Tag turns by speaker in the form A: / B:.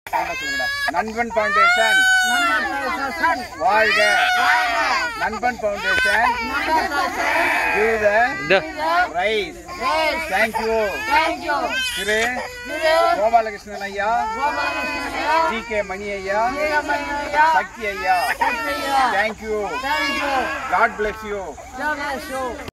A: நண்பன் ஃபவுண்டேஷன் வாழ்க. Nanban foundation give the rice. Thank you. Thiru Gopalakrishnan Ayya, G K. மணி ஐயா, சக்தி ஐயா. Thank you. God bless you.